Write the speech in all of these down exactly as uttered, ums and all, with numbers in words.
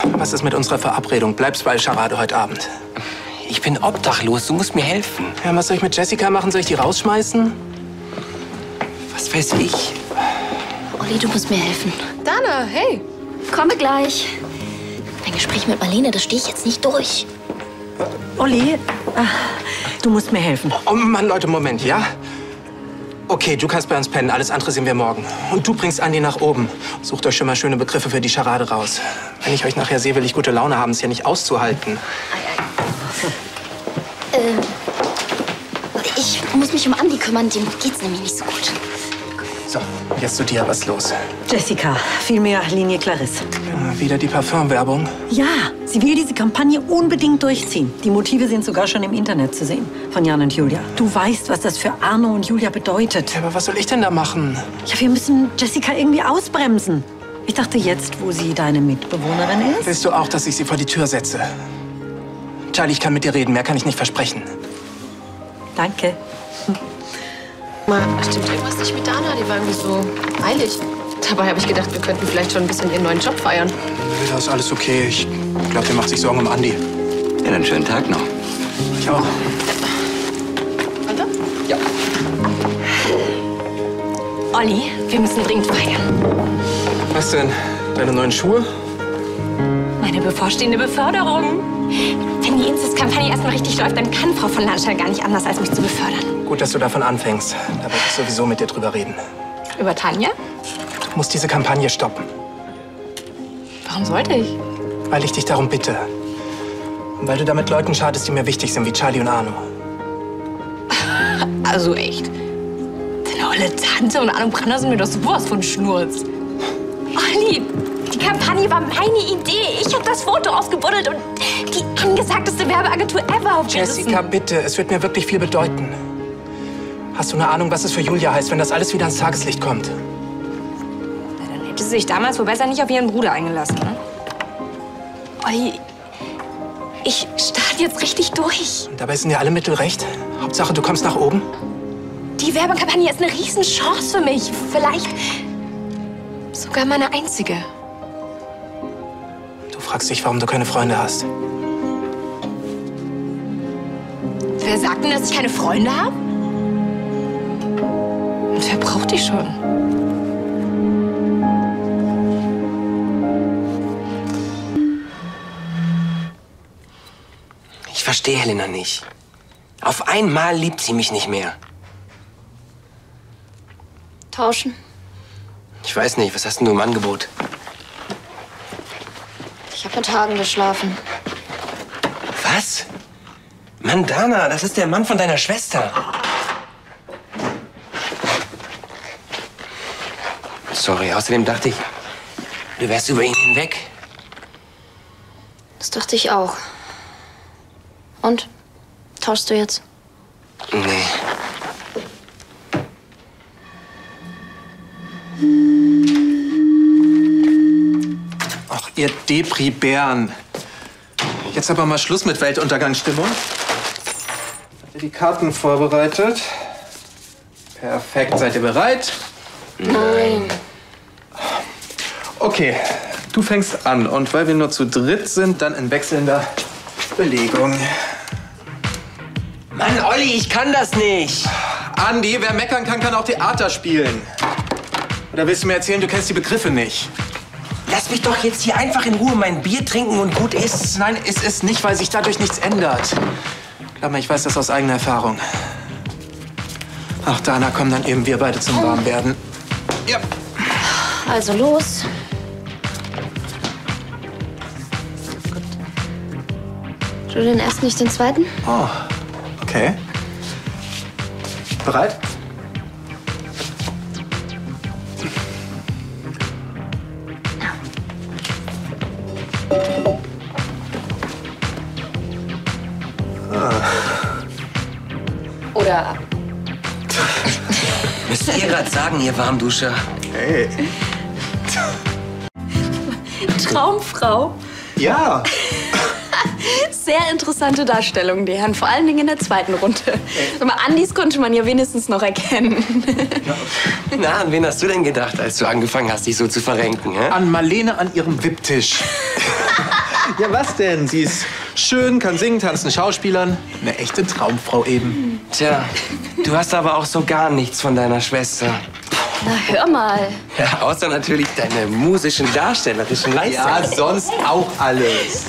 Was ist mit unserer Verabredung? Bleibst bei Charade heute Abend? Ich bin obdachlos, du musst mir helfen. Ja, was soll ich mit Jessica machen? Soll ich die rausschmeißen? Was weiß ich? Olli, du musst mir helfen. Dana, hey. Komme gleich. Ein Gespräch mit Marlene, das stehe ich jetzt nicht durch. Olli, ach, du musst mir helfen. Oh Mann, Leute, Moment, ja? Okay, du kannst bei uns pennen, alles andere sehen wir morgen. Und du bringst Andi nach oben. Sucht euch schon mal schöne Begriffe für die Charade raus. Wenn ich euch nachher sehe, will ich gute Laune haben, ist ja nicht auszuhalten. Äh, ich muss mich um Andi kümmern, dem geht's nämlich nicht so gut. So, jetzt zu dir, was ist los? Jessica, vielmehr Linie Clarisse. Ja, wieder die Parfümwerbung? Ja, sie will diese Kampagne unbedingt durchziehen. Die Motive sind sogar schon im Internet zu sehen, von Jan und Julia. Du weißt, was das für Arno und Julia bedeutet. Ja, aber was soll ich denn da machen? Ja, wir müssen Jessica irgendwie ausbremsen. Ich dachte jetzt, wo sie deine Mitbewohnerin ist. Willst du auch, dass ich sie vor die Tür setze? Charlie, ich kann mit dir reden, mehr kann ich nicht versprechen. Danke. Mal, stimmt irgendwas nicht mit Dana? Die war irgendwie so eilig. Dabei habe ich gedacht, wir könnten vielleicht schon ein bisschen ihren neuen Job feiern. Das ist alles okay. Ich glaube, der macht sich Sorgen um Andi. Ja, dann schönen Tag noch. Ich auch. Warte. Ja. Olli, wir müssen dringend feiern. Was denn? Deine neuen Schuhe? Meine bevorstehende Beförderung. Wenn die Inzest-Kampagne erstmal richtig läuft, dann kann Frau von Landstein gar nicht anders, als mich zu befördern. Gut, dass du davon anfängst. Da wollte ich sowieso mit dir drüber reden. Über Tanja? Du musst diese Kampagne stoppen. Warum sollte ich? Weil ich dich darum bitte. Und weil du damit Leuten schadest, die mir wichtig sind, wie Charlie und Arno. Also echt. Deine olle Tante und Arno Brander sind mir doch sowas von Schnurz. Olli, die Kampagne war meine Idee. Ich habe das Foto ausgebuddelt und die angesagteste Werbeagentur ever aufgerissen. Jessica, bitte. Es wird mir wirklich viel bedeuten. Hast du eine Ahnung, was es für Julia heißt, wenn das alles wieder ans Tageslicht kommt? Na, dann hätte sie sich damals wohl besser nicht auf ihren Bruder eingelassen, ne? Olli, ich starte jetzt richtig durch. Und dabei sind ja alle Mittel recht. Hauptsache, du kommst nach oben. Die Werbekampagne ist eine Riesenchance für mich. Vielleicht sogar meine einzige. Du fragst dich, warum du keine Freunde hast. Wer sagt denn, dass ich keine Freunde habe? Und wer braucht die schon? Ich verstehe Helena nicht. Auf einmal liebt sie mich nicht mehr. Tauschen. Ich weiß nicht, was hast denn du im Angebot? Ich habe mit Hagen geschlafen. Was? Mann, Dana, das ist der Mann von deiner Schwester. Sorry, außerdem dachte ich, du wärst über ihn hinweg. Das dachte ich auch. Und? Tauschst du jetzt? Nee. Ach, ihr Depri-Bären. Jetzt aber mal Schluss mit Weltuntergangsstimmung. Habt ihr die Karten vorbereitet? Perfekt. Seid ihr bereit? Nein. Okay, du fängst an. Und weil wir nur zu dritt sind, dann in wechselnder Belegung. Mann, Olli, ich kann das nicht. Andi, wer meckern kann, kann auch Theater spielen. Oder willst du mir erzählen, du kennst die Begriffe nicht? Lass mich doch jetzt hier einfach in Ruhe mein Bier trinken und gut ist. Nein, es ist nicht, weil sich dadurch nichts ändert. Glaub mir, ich weiß das aus eigener Erfahrung. Ach, Dana, kommen dann eben wir beide zum Warmwerden. Ja. Also los. Gut. Du den ersten, nicht den zweiten? Oh, okay. Bereit? Oder Müsst ihr gerade sagen, ihr Warmduscher? Hey. Traumfrau. Ja. Sehr interessante Darstellung, die Herren. Vor allen Dingen in der zweiten Runde. Aber Andis konnte man ja wenigstens noch erkennen. Na, an wen hast du denn gedacht, als du angefangen hast, dich so zu verrenken, hä? An Marlene an ihrem Wipptisch. Ja, was denn? Sie ist schön, kann singen, tanzen, schauspielern. Eine echte Traumfrau eben. Tja, du hast aber auch so gar nichts von deiner Schwester. Na, hör mal. Ja, außer natürlich deine musischen, darstellerischen Leistungen. Ja, sonst auch alles.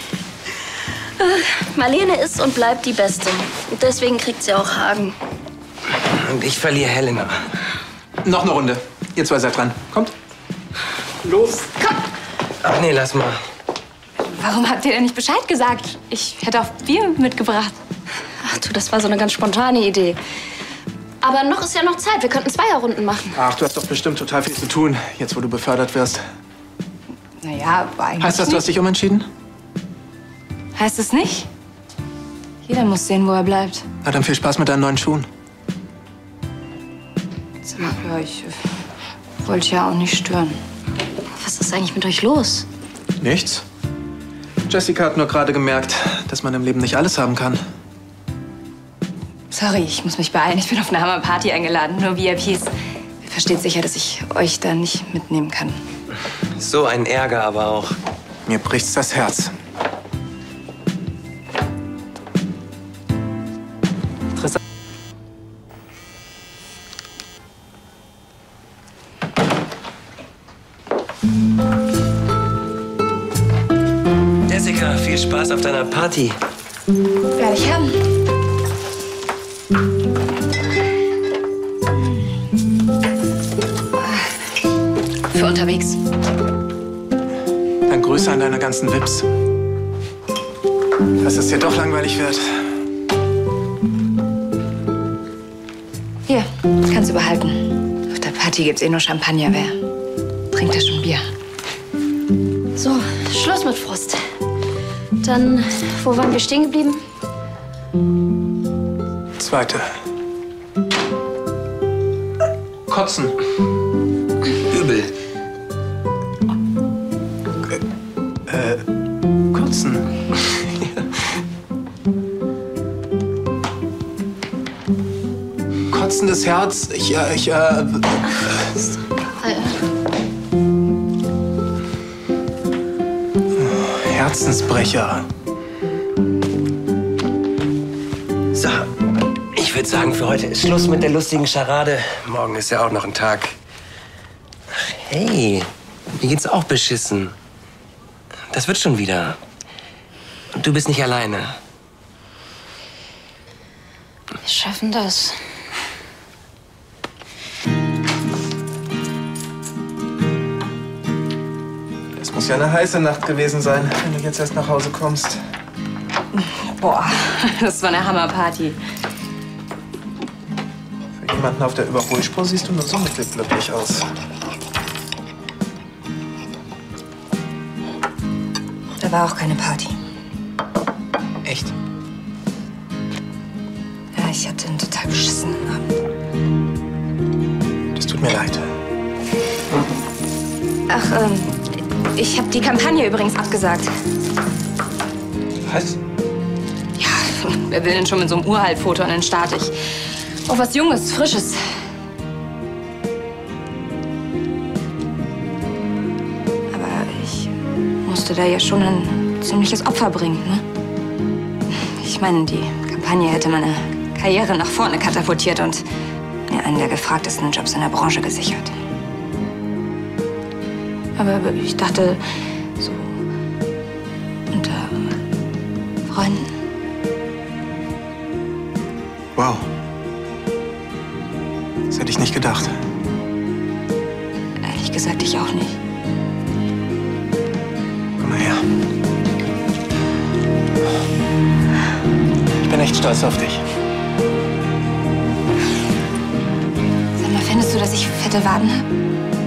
Marlene ist und bleibt die Beste. Und deswegen kriegt sie auch Hagen. Und ich verliere Helena. Noch eine Runde. Ihr zwei seid dran. Kommt. Los. Komm! Ach nee, lass mal. Warum habt ihr denn nicht Bescheid gesagt? Ich hätte auch Bier mitgebracht. Ach du, das war so eine ganz spontane Idee. Aber noch ist ja noch Zeit. Wir könnten Zweierrunden machen. Ach, du hast doch bestimmt total viel zu tun, jetzt wo du befördert wirst. Naja, aber eigentlich Heißt das, du hast dich umentschieden? Heißt es nicht? Jeder muss sehen, wo er bleibt. Na dann viel Spaß mit deinen neuen Schuhen. Sag mal, ja, ich äh, wollte ja auch nicht stören. Was ist eigentlich mit euch los? Nichts. Jessica hat nur gerade gemerkt, dass man im Leben nicht alles haben kann. Sorry, ich muss mich beeilen. Ich bin auf eine Hammerparty eingeladen, nur V I Ps. Ihr versteht sicher, dass ich euch da nicht mitnehmen kann. So ein Ärger aber auch. Mir bricht's das Herz. Interessant. Jessica, viel Spaß auf deiner Party. Werde ich haben. Für unterwegs. Dann Grüße an deine ganzen Vips. Dass es dir doch langweilig wird. Hier, kannst du behalten. Auf der Party gibt's eh nur Champagner. Wer trinkt da schon Bier? So, Schluss mit Frust. Dann, wo waren wir stehen geblieben? Zweite. Kotzen. Übel. Äh, kotzen. Kotzendes Herz. Ich, äh, ich, äh... Herzensbrecher. So, ich würde sagen, für heute ist Schluss mit der lustigen Scharade. Morgen ist ja auch noch ein Tag. Ach, hey, mir geht's auch beschissen. Das wird schon wieder. Und du bist nicht alleine. Wir schaffen das. Es muss ja eine heiße Nacht gewesen sein, wenn du jetzt erst nach Hause kommst. Boah, das war eine Hammerparty. Für jemanden auf der Überholspur siehst du nur so mittelglücklich aus. Da war auch keine Party. Echt? Ja, ich hatte einen total beschissenen Abend. Das tut mir leid. Ach, ähm, ich habe die Kampagne übrigens abgesagt. Was? Ja, wer will denn schon mit so einem Urhaltfoto an den Start? Ich auch was Junges, Frisches. Aber ich musste da ja schon ein ziemliches Opfer bringen, ne? Ich meine, die Kampagne hätte meine Karriere nach vorne katapultiert und mir einen der gefragtesten Jobs in der Branche gesichert. Aber ich dachte, so unter Freunden. Wow. Das hätte ich nicht gedacht. Ehrlich gesagt, ich auch nicht. Komm mal her. Ich bin echt stolz auf dich. Sag mal, findest du, dass ich fette Waden habe?